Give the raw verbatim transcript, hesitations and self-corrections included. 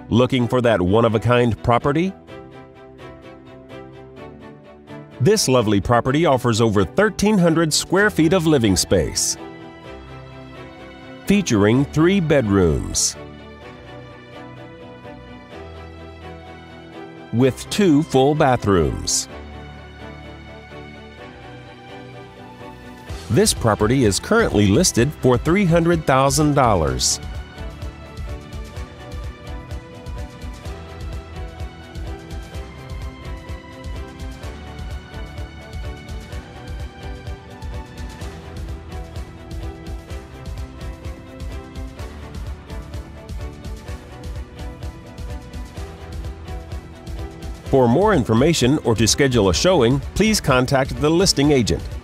Looking for that one-of-a-kind property? This lovely property offers over thirteen hundred square feet of living space, featuring three bedrooms with two full bathrooms. This property is currently listed for three hundred thousand dollars. For more information or to schedule a showing, please contact the listing agent.